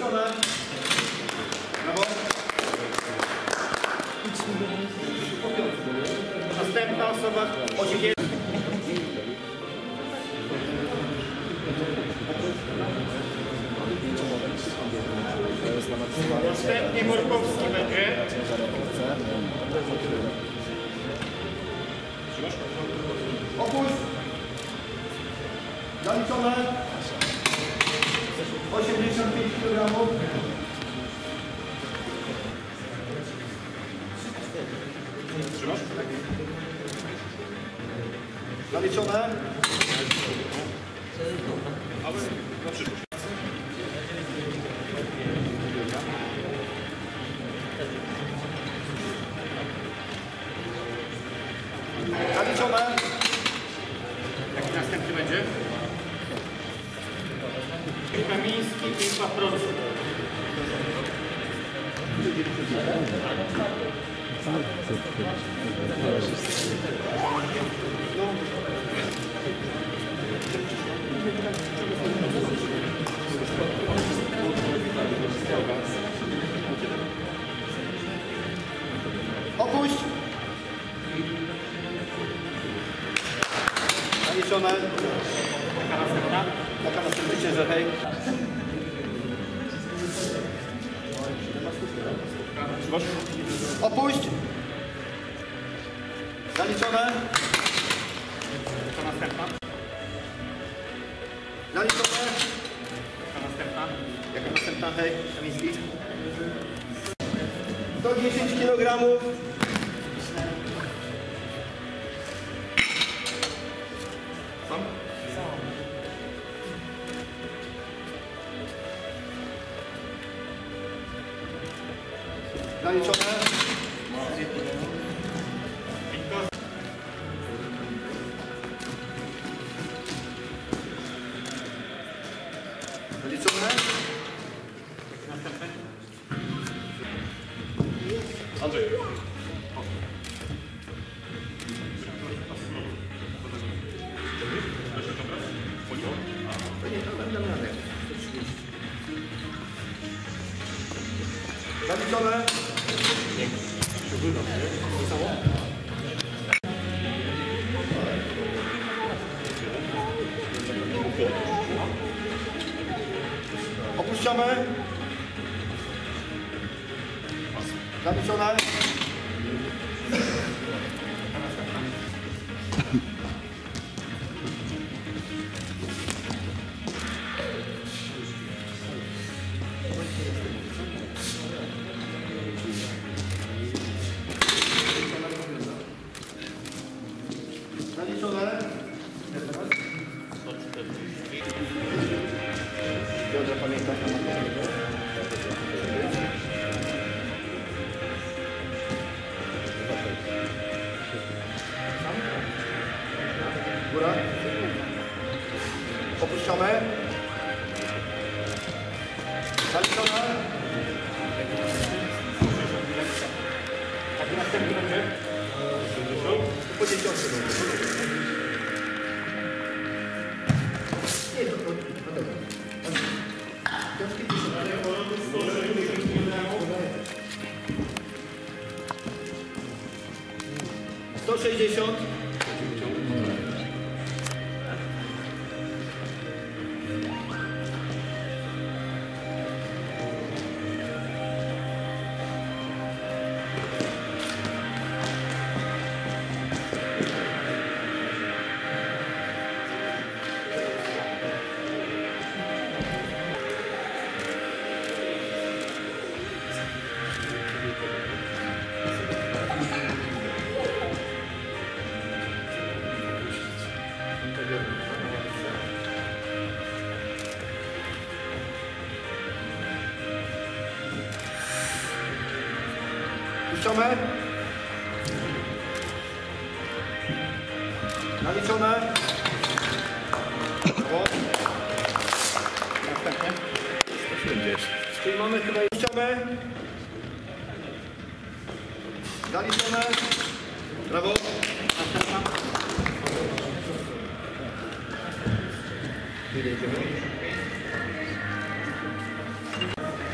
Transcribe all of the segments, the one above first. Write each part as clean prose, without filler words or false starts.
Zaliczone. Brawo. Następna osoba 80. Następnie Morkowski będzie. Opuść. Zaliczone. 85 kg. Trzymasz? Zaliczone. Ale na przyszłość. Zaliczone. Jaki następny będzie? Kamiński i Paprocki. Opuść. Zaliczone. Taka następna? Taka następna, że hej. Opuść. Zaliczone. Taka następna? Zaliczone. Taka następna? Jaka następna? Hej, Kamiński. 110 kg. Sam? Zaliczone. Zaliczone. Następne. Andrzej. Zaliczone. Opuszczamy. Zaliczone. Zaliczone. Piotrze, pamiętasz na materiale? Góra. Opuszczamy. Zaliczone. Taki następny będzie? Po 10 nie, to 160. Puszczamy. Naliczone. Brawo. Następnie. 170. Czyli mamy chyba puszczamy. Naliczone. Brawo. Następna. Ile idziemy?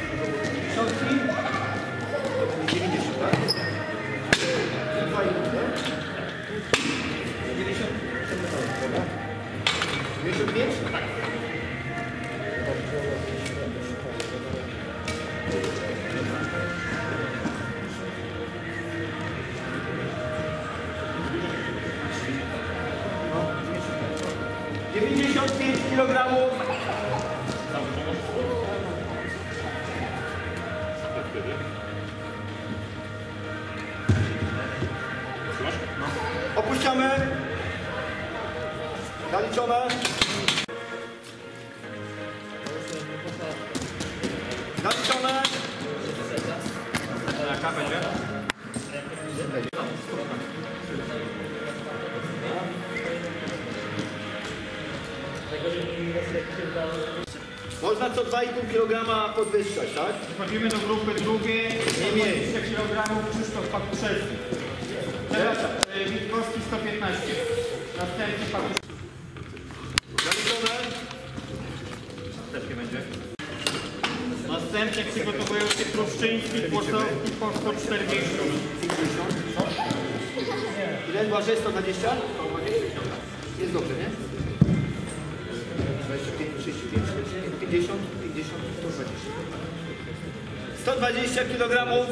Opuszczamy. Zaliczone. Zaliczone. Jaka będzie? Można co 2,5 kg podwyższać, tak? Wchodzimy do grupy drugiej. Nie mniej. 20 kg Krzysztof Pakuszewski. Teraz Witkowski 115. Następnie Pakuszewski. Zaliczone. Następnie będzie. Następnie przygotowują się Pruszczyński, Płotowski po 140. Ile waży? 120? Jest dobrze, nie? 25, 35, 50, 50, 120. 120 kg.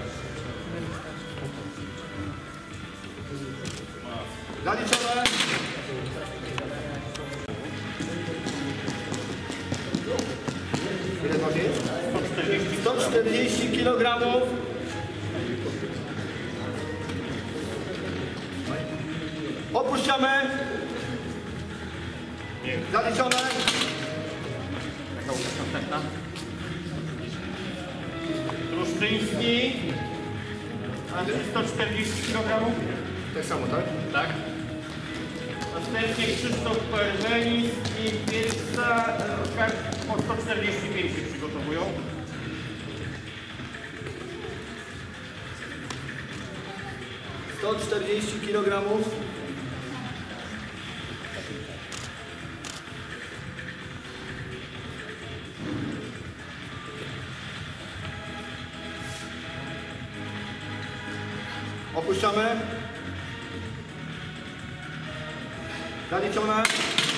Zaliczone. Ile waży? 140 kg. Opuszczamy. Zaliczone. Następna. Pruszczyński. 140 kg. Tak samo, tak? Tak. Następnie Krzysztof Perwenis i Wielca po 145 się przygotowują. To 40 kg. Opuszczamy. Zaliczone.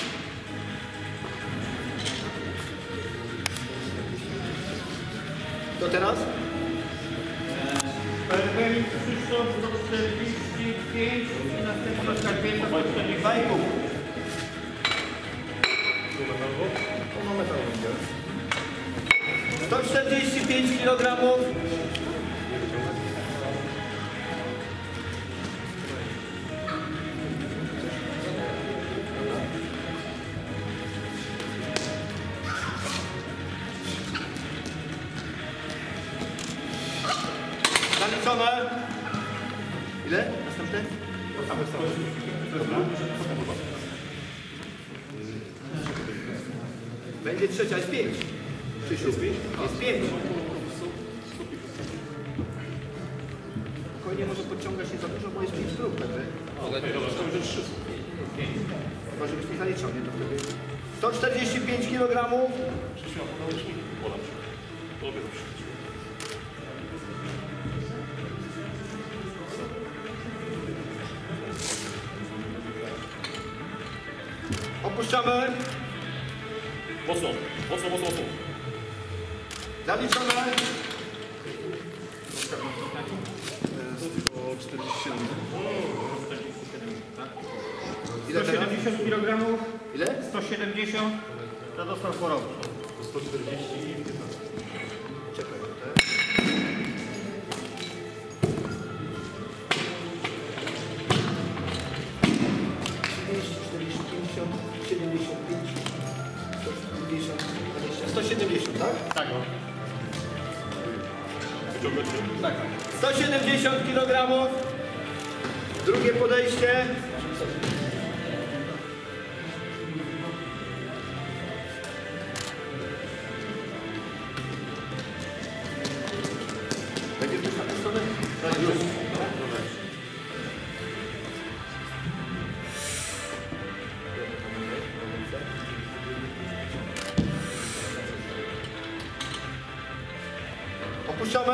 To teraz? Perwenis Krzysztof 145 i następnie Karpielka 142,5. To mamy 145 kg. Zaliczone. Ile? Następny? Będzie trzecia, jest 5. Krzysiu, jest 5. Spokojnie, może podciąga się za dużo, bo jest 5 grup, także. Chyba, żebyś nie zaliczał, nie? To wtedy 145 kg. Opuszczamy. Mocno, mocno, mocno, mocno. Zaliczone. 147. Ile teraz? 170 kg. Ile? 170. To dostał choroby. 140 i 15. Czekaj, te 170, tak? Tak. Wyciągać się? Tak. 170 kg. Drugie podejście. Będziesz już na tę stronę? Tak, już. Opuszczamy.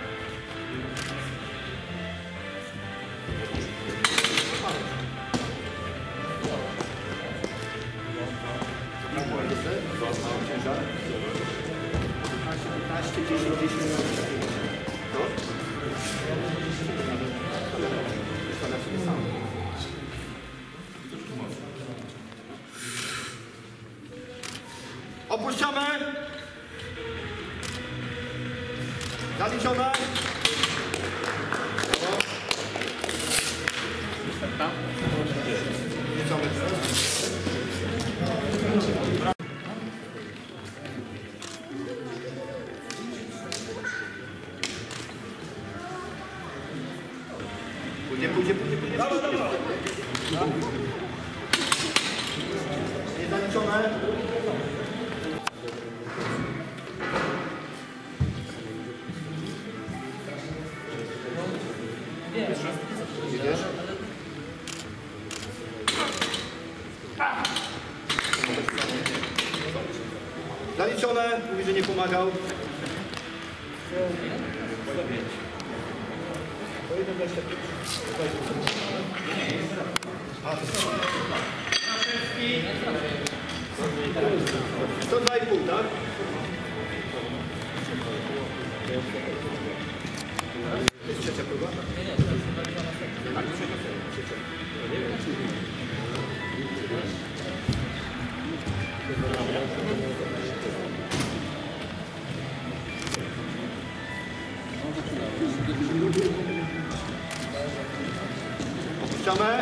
Ciężar. 15, 10, 10, 15. Opuszczamy. Zaliczone. Następna. Liczamy teraz. Pójdzie. Niezaliczone. Idziesz? Zaliczone. Mówi, że nie pomagał. To 2,5, tak? To jest trzecia próba? Tak, trzecia. Opuszczamy.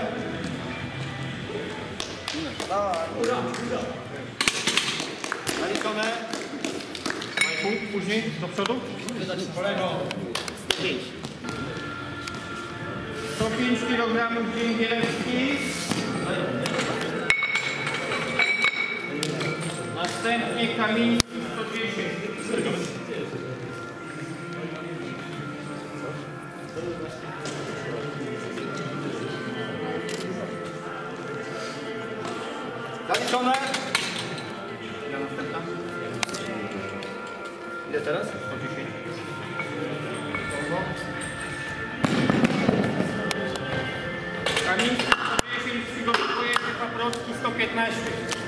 Zaliczone. Punkt później do przodu. 105 kg dźwiękielski. Następnie Kamiński 110. Zaliczone. Ile następna? Ile teraz? 110. Kamiński 110, przygotowuje się Paprocki 115.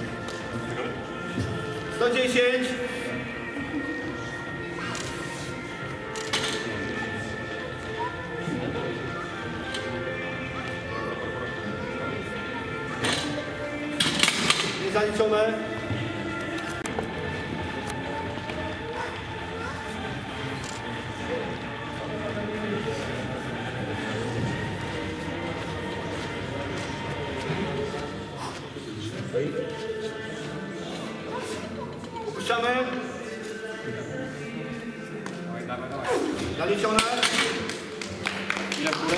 110. Niezaliczone. Opuszczamy. Zaliczone. Ile w górę?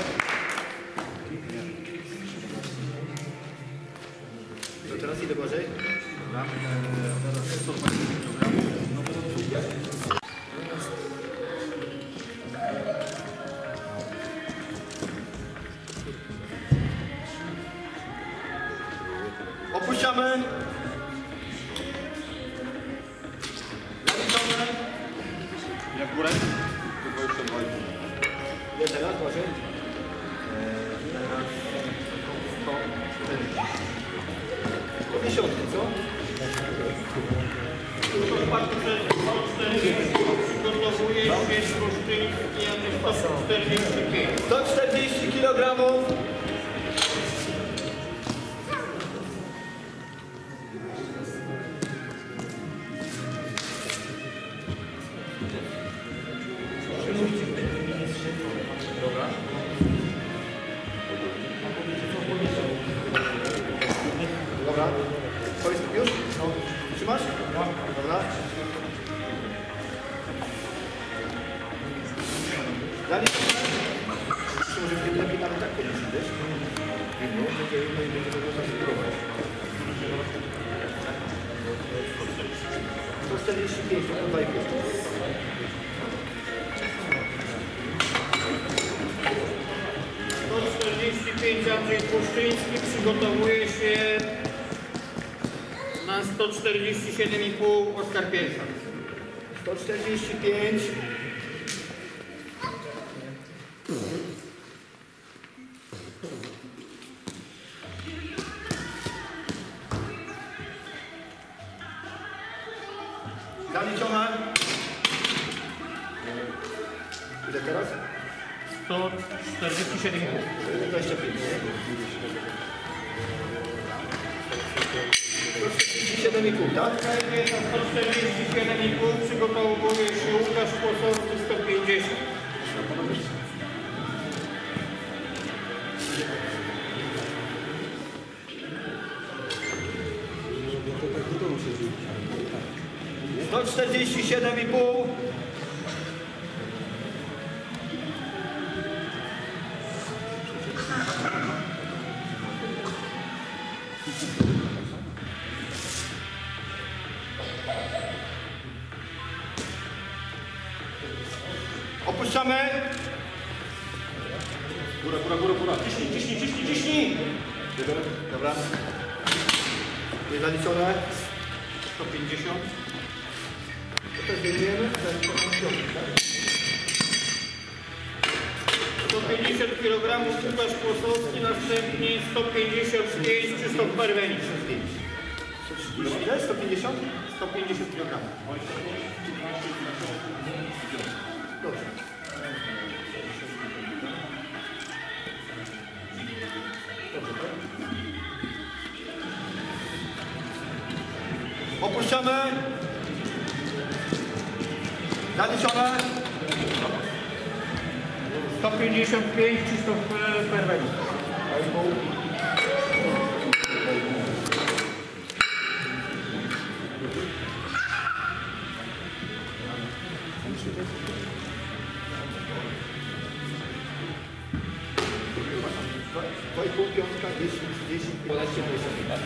To teraz ile gorzej? Opuszczamy. Zaliczone. Ile w górę? Ile teraz gorzej? Po 10, co? Przygotowuje się Krusztyński, Janusz 145. 140 kg. Dobra. Powiedz już? No. Trzymasz? No. Dobra. Dalej. Może w tym lepiej nawet tak podnieść, wiesz? No, będzie można spróbować. 145, to 2,5. To 45 Andrzej Krusztyński przygotowuje się na 147,5 Oskar Piersa. 145. Zaliczone. Ile teraz? 147,5. 25. 7,5, tak? 147,5 przygotowuje się Łukasz Kłosowski 150. No 47,5. Opuszczamy. Góra, góra, góra, góra. Ciśnij. Dobra. Jest zaliczone. 150. To też wyjmujemy. 150 kg Łukasz Kłosowski, następnie 155 Krzysztof Perwenicz. Ile? 150? 150 kg. Dobrze. Opuszczamy. Zaliczone. 155 Krzysztof Perwenicz. To i pół piątka, 10, 12, 8.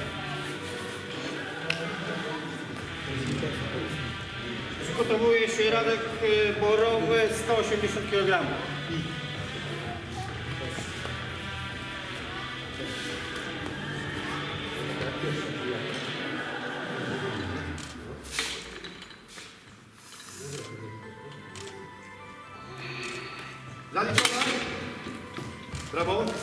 Przygotowuje się Radek Borowy 180 kg. Zaliczone. Brawo. Okej,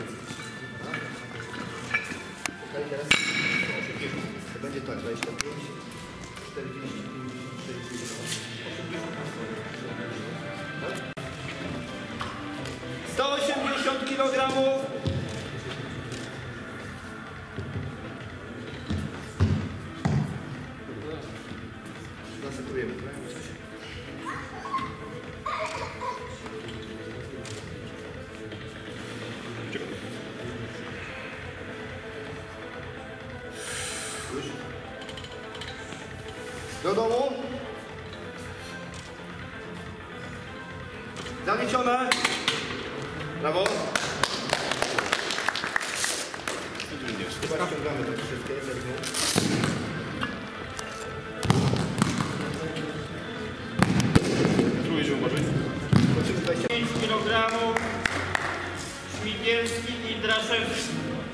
teraz to będzie tak, 25, 40, 50, 60. 180 kg. Zasypujemy. Do domu. Zaliczone. Brawo. Chyba ściągamy to wszystkie. Spróbuj się uważać. 5 kg Śmigielski i Draszewski.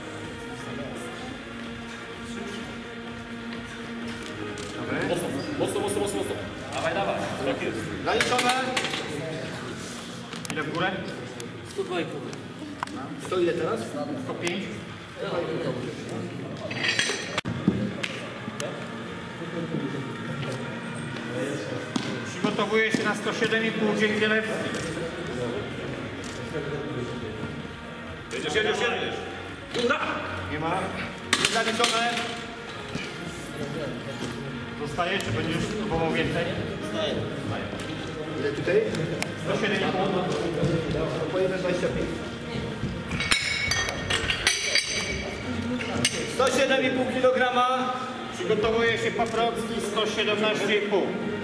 Mocno. Dawaj. Tak jest. Zaliczone. Ile w górę? 102,5. 100 ile teraz? 105. Przygotowuje się na 107,5 Dzięgielewski. Jedziesz. Góra! Nie ma. Jest zaliczone. Zostaje, czy będziesz próbował więcej? Ile tutaj? 107,5. Pojemy 25. 107,5 kg. Przygotowuje się Paprocki 117,5.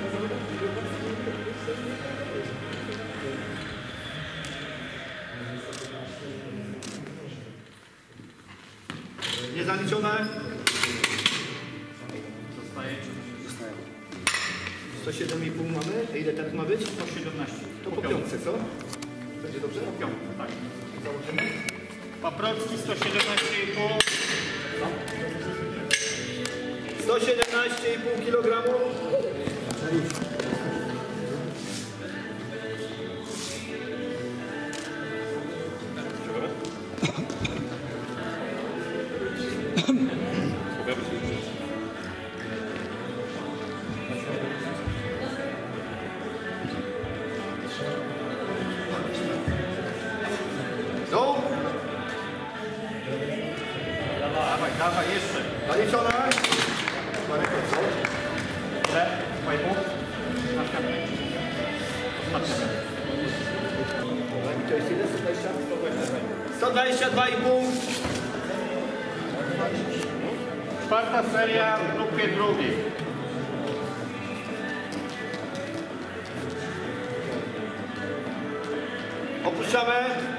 Niezaliczone. Zostaje. 107,5 mamy. A ile teraz ma być? 117. To po piątce, co? Będzie dobrze? Po piątce, tak. Założymy? Paprocki 117,5. 117,5 kg. Dawaj, jeszcze. A Zaliczone. Ile? 2,5? Następny. Ostatni. I to jest ile? 120? 122,5. Czwarta seria w grupie drugiej. Opuszczamy.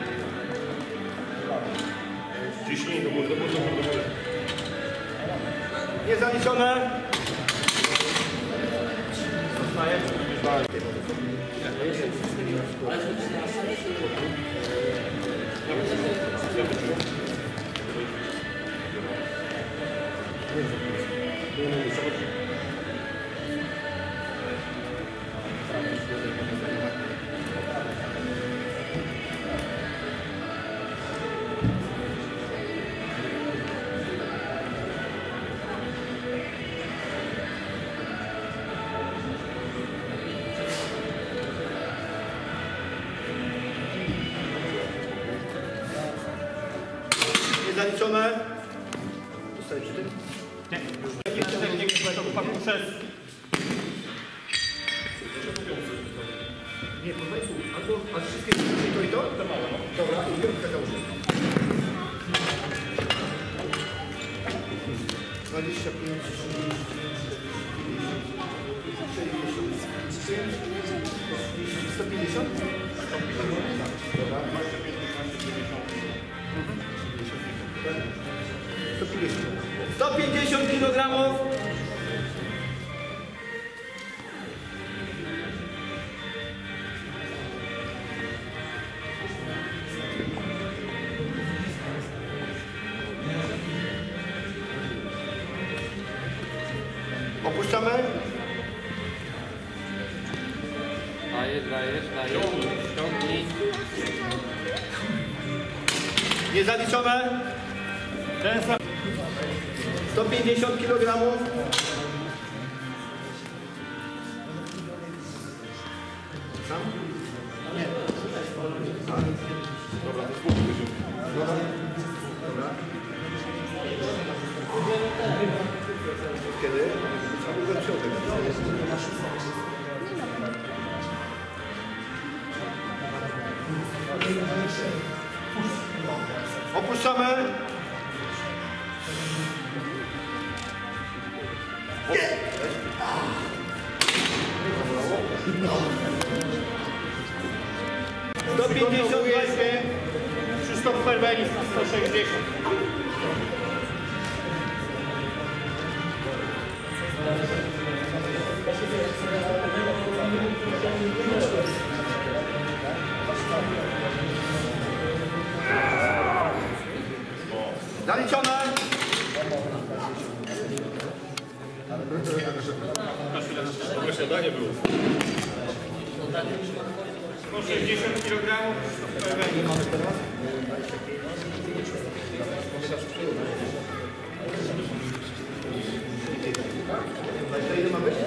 Ciśnij do góry, do góry, do góry. Niezaliczone. Zostaje. Niezaliczone. Zostaje przy tym. Nie. Taki technik to wypadł przez... Nie, po prostu. Albo wszystkie to i to? To mało. Dobra, i piątka założę. 25, 150? Dobra. 150 kg. Opuszczamy. Dajesz. Ciągnij. Niezaliczone. Ten sam. 150 kg. Sam? Nie. Dobra, to spróbuj wyziąć. Dobra. Kiedy? Albo za środek. Opuszczamy. Do 50 weźmie Krzysztof Ferbelis na 160. Zaliczone. Dobre śniadanie było. 160 kg Krzysztof Ferbelis. Ile ma być?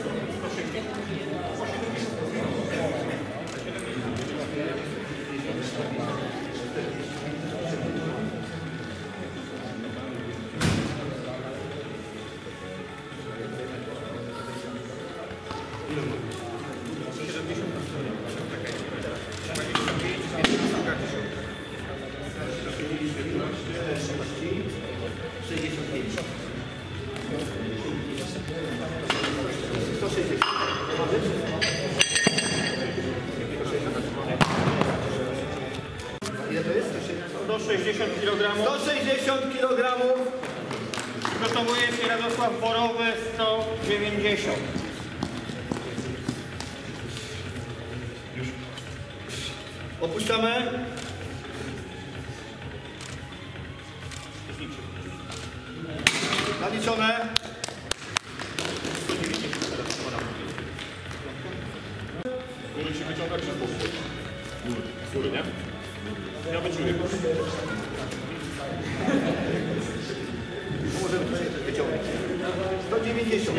Ile to jest? 160 kg. 160 kg. Przygotowuje się Radosław Borowy 190. Opuszczamy. Zaliczone. Góry ci wyciągać czy z boku? Góry, nie? Ja wyczuję. Możemy wyciągnąć. 190.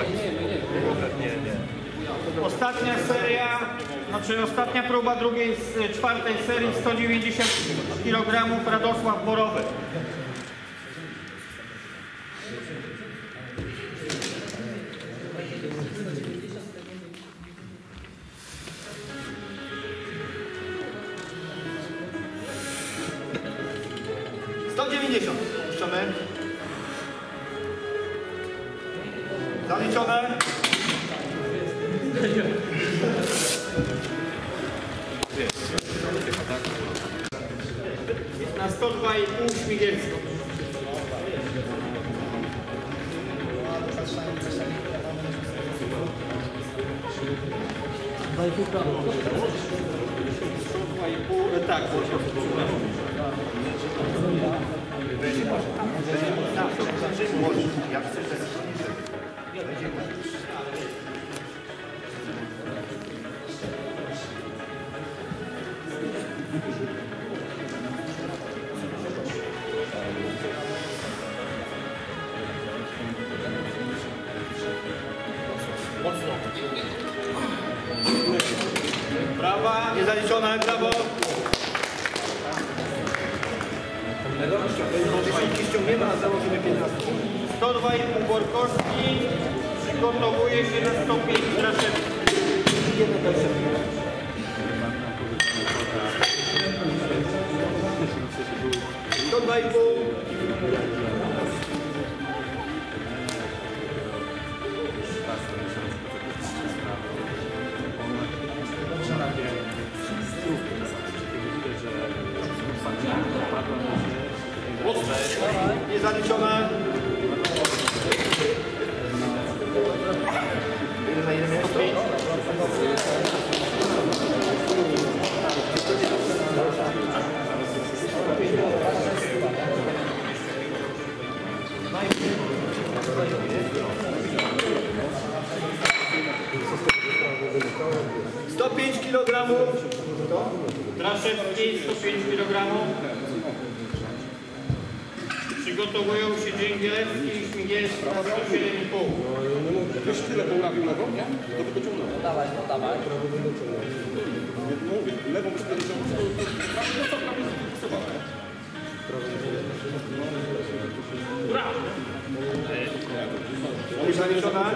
Ostatnia seria, znaczy ostatnia próba drugiej z czwartej serii 190 kg Radosław Borowy. 150. Puszczamy. Zaliczone. Na 102,5 Śmigielsko. Tak, Jak chcesz, to będzie prawa. Niezaliczone, brawo. Dziesiątki ściągniemy, a założymy 15. 102,5 Borkowski. Przygotowuje się na 105 Straszewski. 102,5. Niezaliczone. Ile na ile miałeś to? $105 kg. Straszewski 105 kg. Przygotowują się Dzięgielewski i Śmigielski na 107,5. Ktoś tyle poprawił lewą, nie? To by dociągnął. Dawaj, no dawaj. Mówię, lewą tyle dociągnął, to co prawie zafiksowałem. Niezaliczone.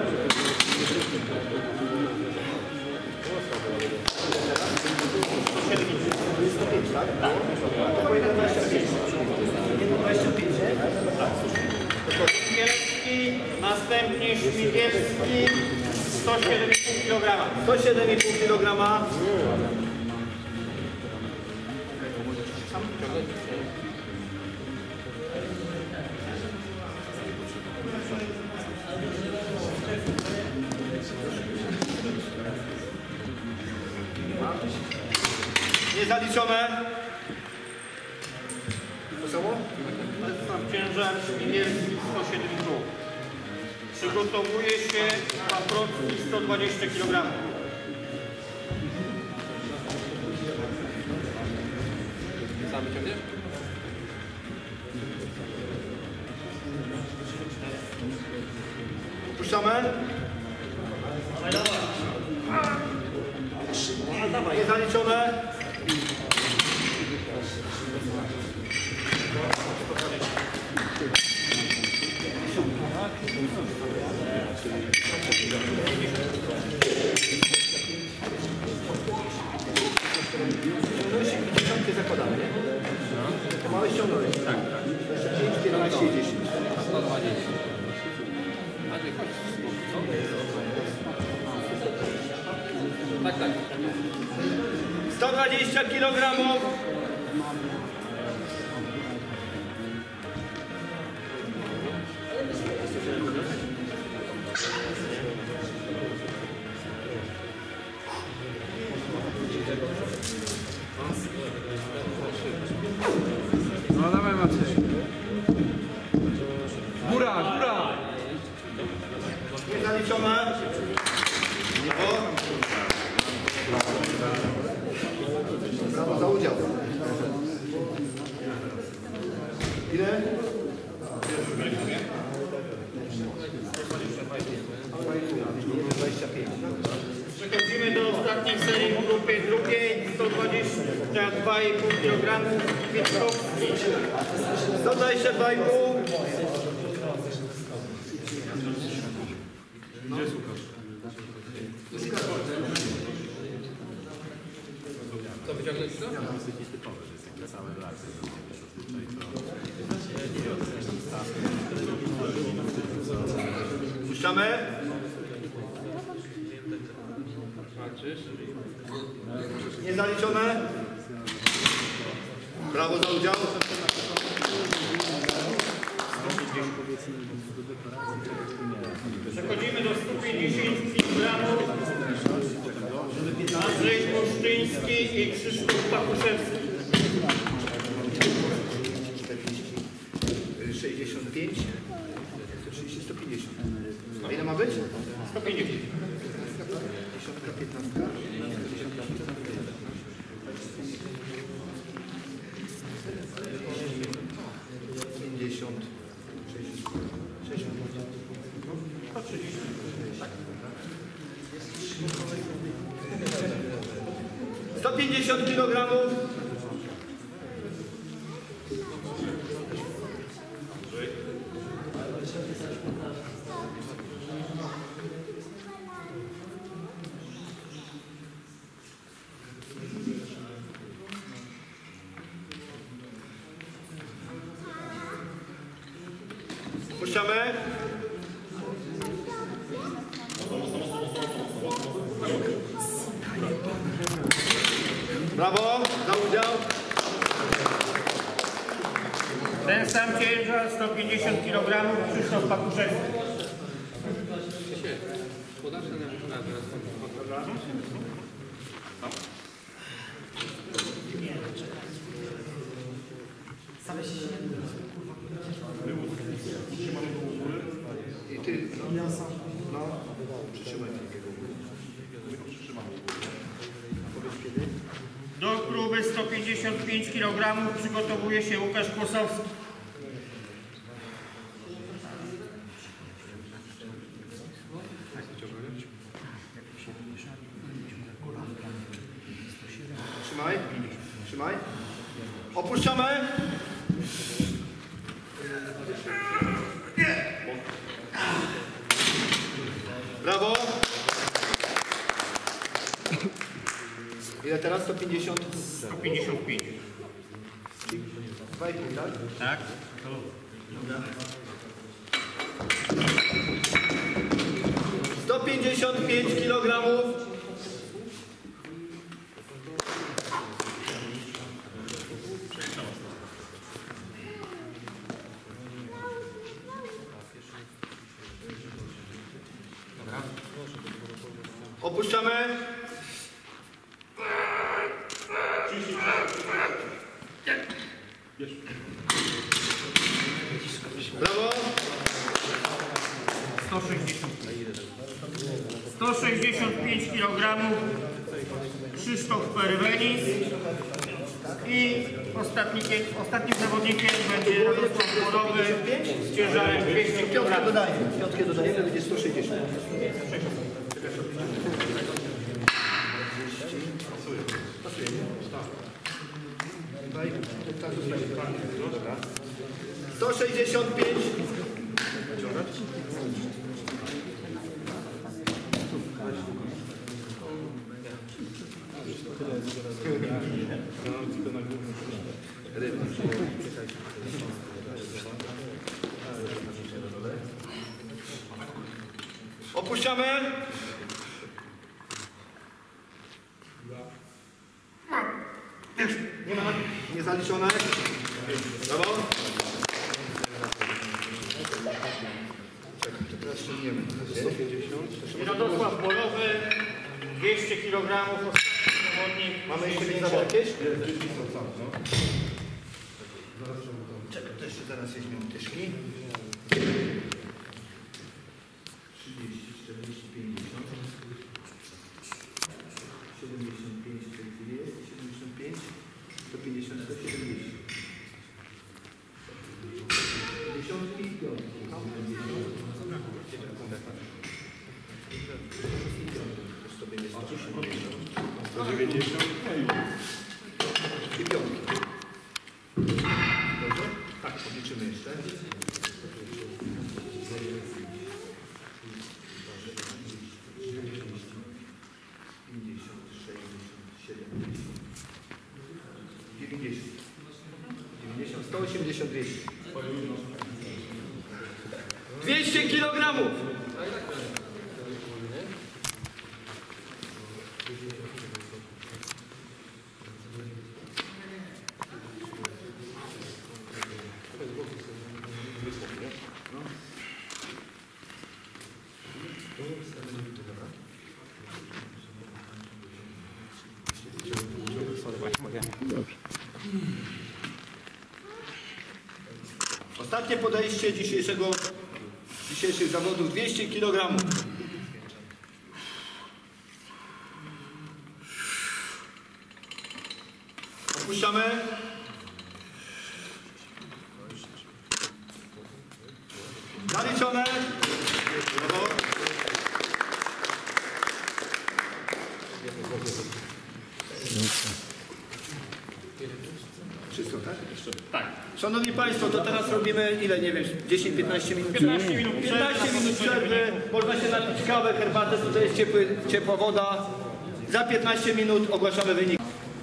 Śmigielski, następnie Śmigielski 107,5 kg. 107,5 kg. Niezaliczone. To samo? Ciężar Śmigielski 107,5. Przygotowuje się Paprocki 120 kg. Sam wyciągniesz? Puszczamy. Niezaliczone. Dziesiątkę zakładamy, nie? To małe ściągnąłeś. Tak, tak. 25, 15 i 10. 120. Andrzej, chodź. Tak, tak. 120 kg. No dawaj Maciej. Góra, góra! Niezaliczone. Brawo za udział. Ile? 25. Przechodzimy do ostatniej serii w grupie drugiej. 122,5 kg. Witkowski. 122,5. Co wyciągniesz? Wyciągnąć to? Puszczamy. Walczysz? Niezaliczone. Brawo za udział. Przechodzimy do 150 kg. Andrzej Puszczyński i Krzysztof Pakuszewski. 65. 130, 150. A ile ma być? 150. 15. 50. 60. 150 kg. Puszczamy. Brawo, za udział. Ten sam ciężar 150 kg. Krzysztof Pakuszewski. Podasz ten na teraz. I ty, no, przytrzymaj takiego. Powiedz kiedy? Do próby 155 kg przygotowuje się Łukasz Kłosowski. Trzymaj, trzymaj. Opuszczamy. Brawo. Ile teraz? 150? 155. 2,5, tak? Tak? 155 kg. Opuszczamy. Brawo. 165 kg. Krzysztof Perwenis. I ostatnim zawodnikiem będzie Radosław Borowy z ciężarem 200 Piątkę kg. dodajemy. Piątkę dodajemy, będzie 160. Tak, dobra. 165. Opuszczamy. Nie ma. Niezaliczone. Brawo. Czekaj, to teraz ściągniemy. 150. Radosław Borowy, 200 kg. Ostatni zawodnik. Mamy jeszcze zdjęcia jakieś? Czekaj, to jeszcze zaraz weźmiemy tyszki. 30, 40, 50. 75 w tej chwili jest. 75, 150, 170. 50 i 5. 190. I piątki. Dobrze? Tak, policzymy jeszcze. 50, 60, 70. 180, 200. 200 kg! Ostatnie podejście dzisiejszych zawodów, 200 kg. Opuszczamy. Zaliczone. Brawo. Wszystko, tak? Tak. Szanowni Państwo, to teraz robimy ile, nie wiem, 10-15 minut? 15 minut 15 minut przerwy, można się napić kawę, herbatę, tutaj jest ciepła woda. Za 15 minut ogłaszamy wynik.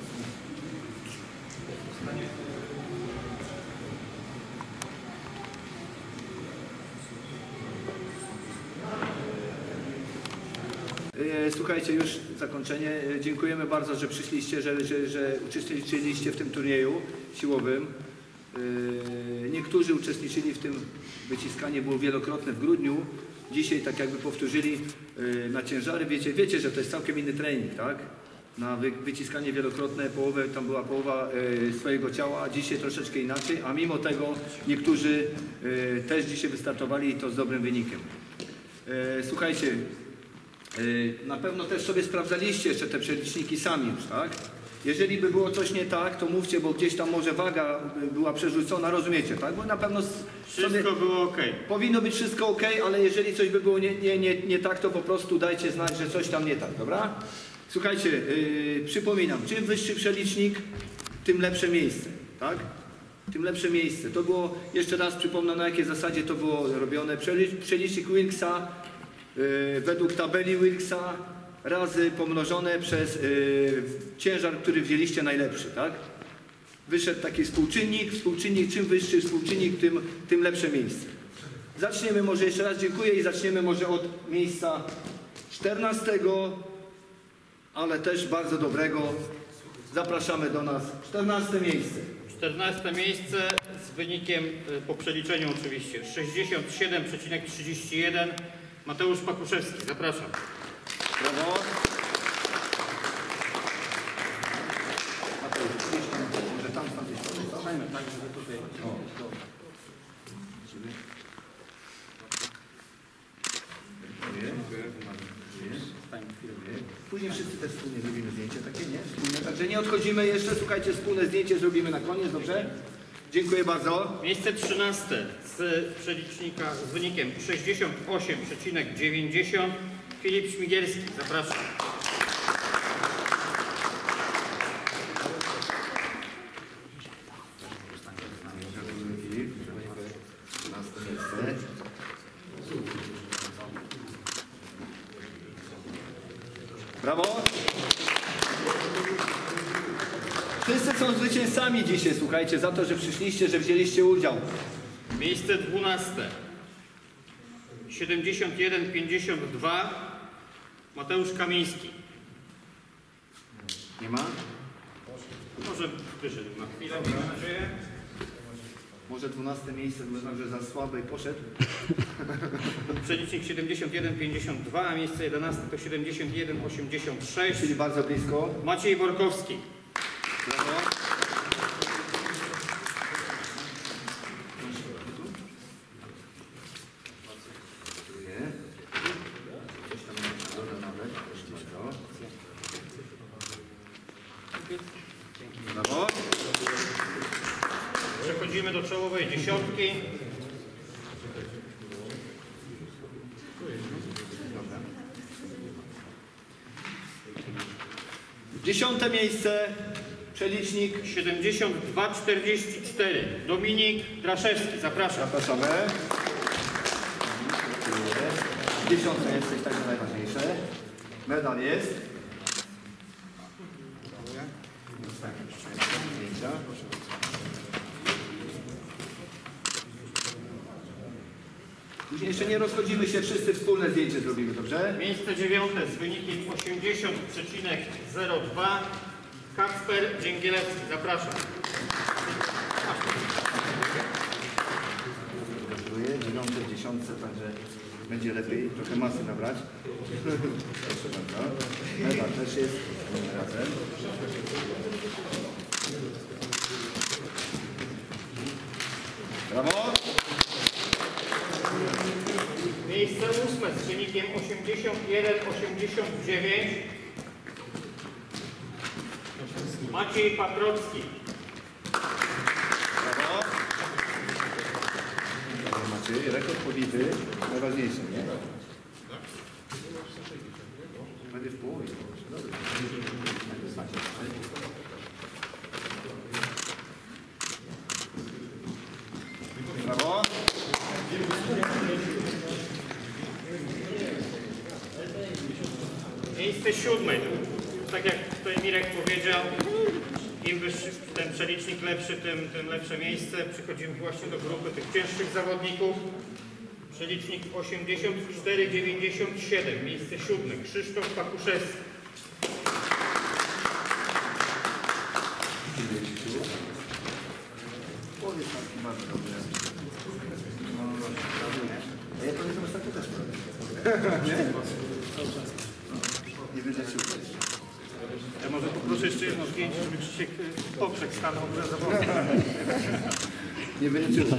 Słuchajcie, już zakończenie. Dziękujemy bardzo, że przyszliście, że uczestniczyliście w tym turnieju siłowym. Niektórzy uczestniczyli w tym, wyciskanie było wielokrotne w grudniu. Dzisiaj tak jakby powtórzyli na ciężary. Wiecie, że to jest całkiem inny trening, tak? Na wyciskanie wielokrotne, tam była połowa swojego ciała, dzisiaj troszeczkę inaczej, a mimo tego niektórzy też dzisiaj wystartowali i to z dobrym wynikiem. Słuchajcie, na pewno też sobie sprawdzaliście jeszcze te przeliczniki sami już, tak? Jeżeli by było coś nie tak, to mówcie, bo gdzieś tam może waga była przerzucona, rozumiecie, tak? Bo na pewno Wszystko było ok. powinno być wszystko ok, ale jeżeli coś by było nie tak, to po prostu dajcie znać, że coś tam nie tak, dobra? Słuchajcie, przypominam, czym wyższy przelicznik, tym lepsze miejsce, tak? Tym lepsze miejsce. To było, jeszcze raz przypomnę, na jakiej zasadzie to było robione. Przelicznik Wilksa według tabeli Wilksa razy pomnożone przez ciężar, który wzięliście najlepszy, tak? Wyszedł taki współczynnik, czym wyższy współczynnik, tym lepsze miejsce. Zaczniemy może jeszcze raz, dziękuję i zaczniemy może od miejsca 14, ale też bardzo dobrego. Zapraszamy do nas. 14 miejsce. 14 miejsce z wynikiem po przeliczeniu oczywiście 67,31. Mateusz Pakuszewski, zapraszam. Brawo. Mateusz, gdzieś tam, może tam gdzieś. Zostańmy tak, żeby tutaj. Później wszyscy też wspólnie zrobimy zdjęcie takie, nie? Wspólne, także nie odchodzimy jeszcze, słuchajcie, wspólne zdjęcie zrobimy na koniec, dobrze? Dziękuję bardzo. Miejsce 13 z przelicznika z wynikiem 68,90. Filip Śmigielski, zapraszam. Brawo. Wszyscy są zwycięzcami dzisiaj, słuchajcie, za to, że przyszliście, że wzięliście udział. Miejsce 12. 71,52. Mateusz Kamiński. Nie ma? Może wyszedł na chwilę, mam nadzieję. Może 12 miejsce było tak, że za słabe i poszedł. Przelicznik 71,52, a miejsce 11 to 71,86. Czyli bardzo blisko. Maciej Borkowski. Brawo. Coś tam nawet, proszę bardzo. Brawo. Przechodzimy do czołowej dziesiątki. Dziesiąte miejsce, przelicznik. 72,44. Dominik Draszewski, zapraszam. Zapraszamy. Dziesiąte jesteś, także najważniejsze. Medal jest. Zdjęcia. Jeszcze nie rozchodzimy się, wszyscy wspólne zdjęcie zrobimy, dobrze? Miejsce 9 z wynikiem 80,02 Kacper Dzięgielewski. Zapraszam. Gratuluję. 9, 10, także będzie lepiej trochę masy nabrać. Proszę bardzo. Ewa też jest razem. Brawo! Miejsce 8 z wynikiem 81,89 Maciej Paprocki. Brawo! Maciej, rekord pobity. Najważniejsze, nie? Będzie w połowie. Brawo! Miejsce 7. Tak jak tutaj Mirek powiedział, im wyższy ten przelicznik lepszy, tym lepsze miejsce. Przechodzimy właśnie do grupy tych cięższych zawodników. Przelicznik 84,97. Miejsce 7. Krzysztof Pakuszewski. Powiedz nam, bardzo dobrze. A ja pamiętam ostatnio też nie? Nie będę się uczyć. Ja może poproszę jeszcze jedno zdjęcie, żeby Krzysiek poprzek stanął za zawodem. Nie będę się uczyć.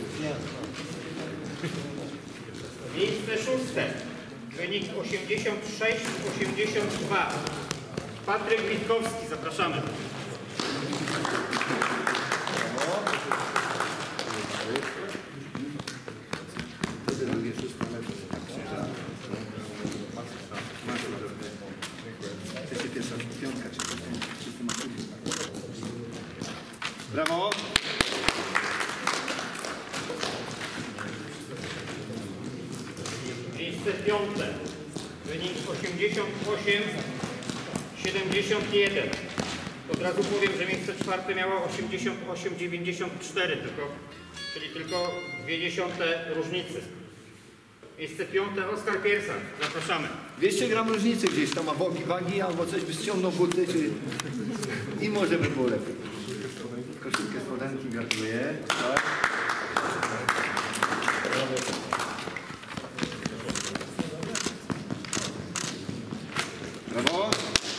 Miejsce 6. Wynik 86,82. Patryk Witkowski. Zapraszamy. Drugie, szóste, lepsze. Trzecie, pierwsza, piątka, czy wszyscy ma siódmy. Brawo! Miejsce 5. Wynik 88,71. Od razu powiem, że miejsce 4 miało 88,94 czyli tylko 0,2 różnicy. Miejsce 5. Oskar Piersak. Zapraszamy. 200 gram różnicy gdzieś tam ma wagi albo coś by ściągnął buty, czy... I może by było lepiej. Koszulkę z podanki, gratuluję. Tak. Brawo.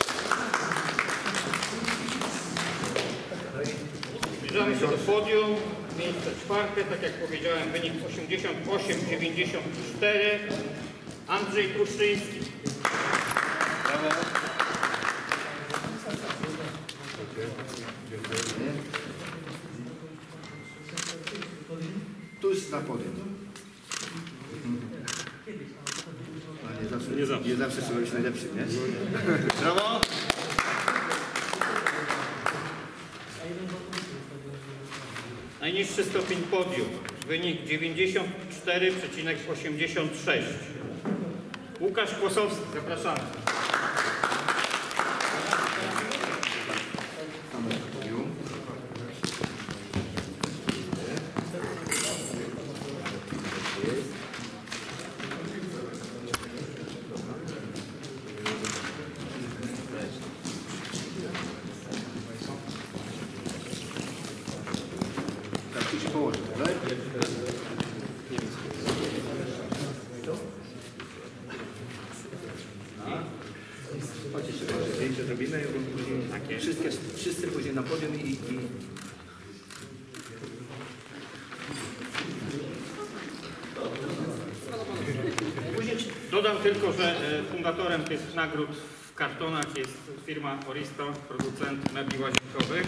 Zbliżamy się do podium. Miejsce 4, tak jak powiedziałem, wynik 88,94. Andrzej Kruszczyński. Brawo. Tuż na podium. Nie zawsze trzeba być najlepszy, nie? Brawo! Najniższy stopień podium. Wynik 94,86. Łukasz Kłosowski. Zapraszamy. Tak, tu się położy, tak? Chodźcie się, może zdjęcie zrobimy i później wszyscy później na podium i... Dodam tylko, że fundatorem tych nagród w kartonach jest firma Oristo, producent mebli łazienkowych.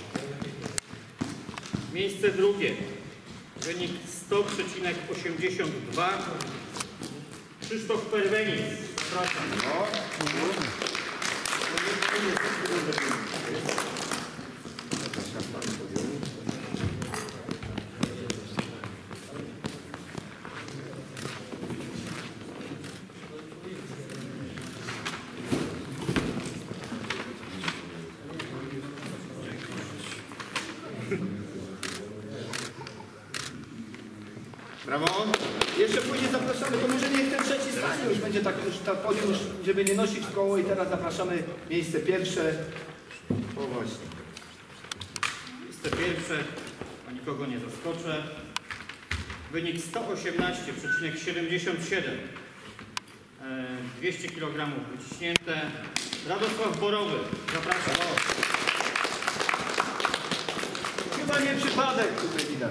Miejsce 2. Wynik 100,82. Krzysztof Perwenis. Zapraszam. Brawo! Jeszcze pójdzie zapraszamy, to może niech ten trzeci stanie już będzie tak, już ta podium, już, żeby nie nosić w koło i teraz zapraszamy miejsce pierwsze. O właśnie. Miejsce pierwsze, a nikogo nie zaskoczę. Wynik 118,77. 200 kg wyciśnięte. Radosław Borowy, zapraszam. Chyba nie przypadek tutaj widać.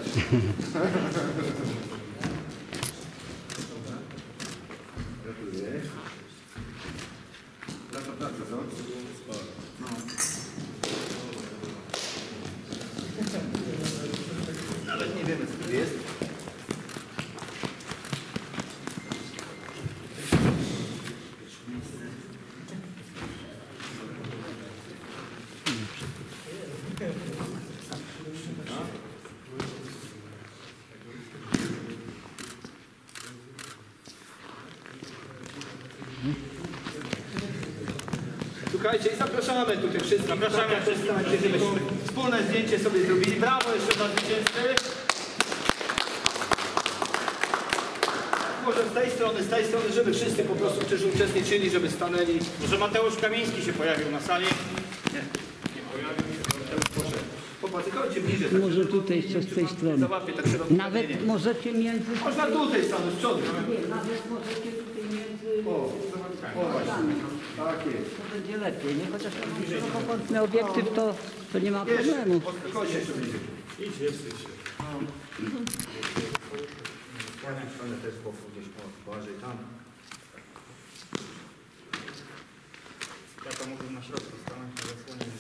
Gratuluję. Lata praca, co? No. Nawet nie wiemy, co to jest. Słuchajcie, i zapraszamy tutaj wszystkich. Zapraszamy wszystkich, żebyśmy wspólne zdjęcie sobie zrobili. Brawo jeszcze dla zwycięzcy. Może z tej strony, żeby wszyscy po prostu, którzy uczestniczyli, żeby stanęli. Może Mateusz Kamiński się pojawił na sali. Nie pojawił się, Mateusz poszedł. Popatrz, chodźcie bliżej. Tak, Może tutaj jeszcze z tej strony. Załapie tak szeroko. Nawet możecie między... Można tutaj stanąć, z przodu. Nie, nawet możecie tutaj między... O właśnie. Tak jest. To będzie lepiej, nie? Chociaż ja mam szerokokątny obiektyw, to nie ma problemu. Chodź jeszcze bliżej. Idź, jesteś. Kłaniam stronę też z boku gdzieś bardziej tam. Ja to mógłbym na środku stanąć, ale zasłonię.